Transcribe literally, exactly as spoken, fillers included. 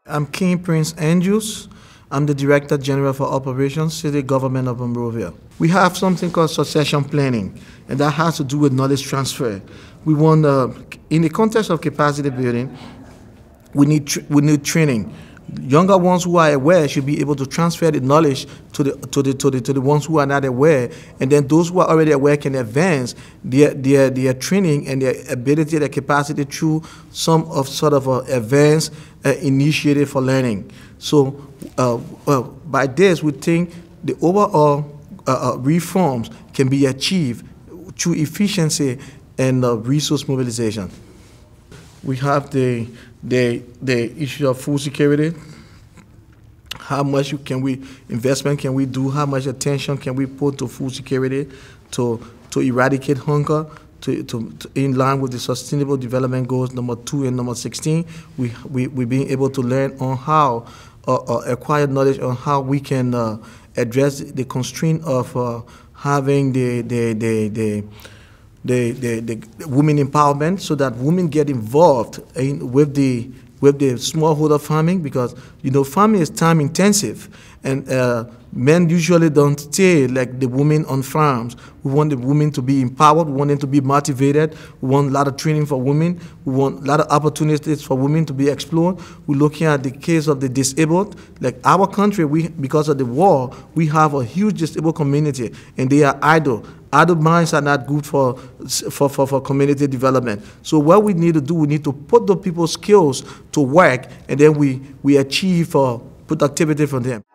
I'm King Prince Andrews. I'm the Director General for Operations, City Government of Monrovia. We have something called succession planning, and that has to do with knowledge transfer. We want, uh, in the context of capacity building, we need, tr we need training. Younger ones who are aware should be able to transfer the knowledge to the to the to the to the ones who are not aware, and then those who are already aware can advance their their their training and their ability, their capacity through some of sort of a advanced uh, initiative for learning. So, uh, uh, by this, we think the overall uh, uh, reforms can be achieved through efficiency and uh, resource mobilization. We have the the the issue of food security. How much can we investment can we do? How much attention can we put to food security, to to eradicate hunger, to, to, to in line with the Sustainable Development Goals number two and number sixteen? We we we being able to learn on how uh, uh, acquire knowledge on how we can uh, address the constraint of uh, having the the the, the The, the, the women empowerment, so that women get involved in, with the with the smallholder farming, because you know farming is time intensive, and uh, men usually don't stay like the women on farms. We want the women to be empowered. We want them to be motivated. We want a lot of training for women. We want a lot of opportunities for women to be explored. We're looking at the case of the disabled. Like our country, we because of the war, we have a huge disabled community, and they are idle. Idle minds are not good for, for, for, for community development. So what we need to do, we need to put the people's skills to work, and then we, we achieve uh, productivity from them.